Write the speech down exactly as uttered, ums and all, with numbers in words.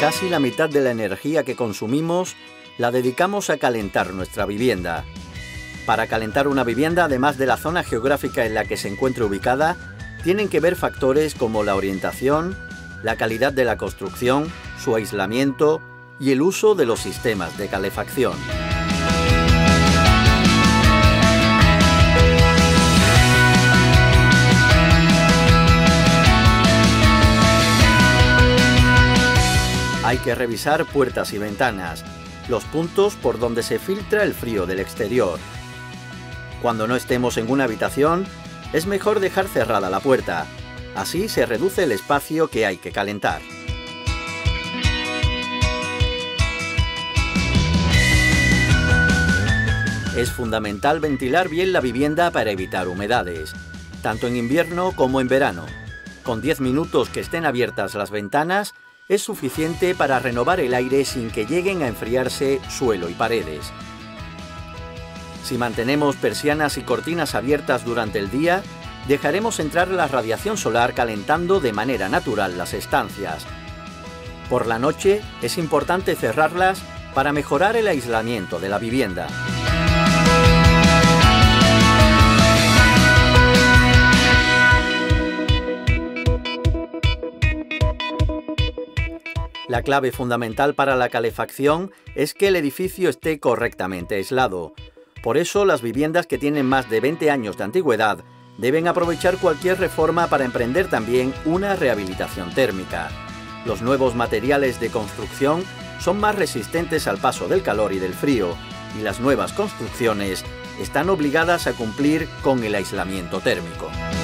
Casi la mitad de la energía que consumimos la dedicamos a calentar nuestra vivienda. Para calentar una vivienda, además de la zona geográfica en la que se encuentre ubicada, tienen que ver factores como la orientación, la calidad de la construcción, su aislamiento y el uso de los sistemas de calefacción. Hay que revisar puertas y ventanas, los puntos por donde se filtra el frío del exterior. Cuando no estemos en una habitación, es mejor dejar cerrada la puerta. Así se reduce el espacio que hay que calentar. Es fundamental ventilar bien la vivienda para evitar humedades, tanto en invierno como en verano. Con diez minutos que estén abiertas las ventanas, es suficiente para renovar el aire sin que lleguen a enfriarse suelo y paredes. Si mantenemos persianas y cortinas abiertas durante el día, dejaremos entrar la radiación solar calentando de manera natural las estancias. Por la noche es importante cerrarlas para mejorar el aislamiento de la vivienda. La clave fundamental para la calefacción es que el edificio esté correctamente aislado. Por eso, las viviendas que tienen más de veinte años de antigüedad deben aprovechar cualquier reforma para emprender también una rehabilitación térmica. Los nuevos materiales de construcción son más resistentes al paso del calor y del frío, y las nuevas construcciones están obligadas a cumplir con el aislamiento térmico.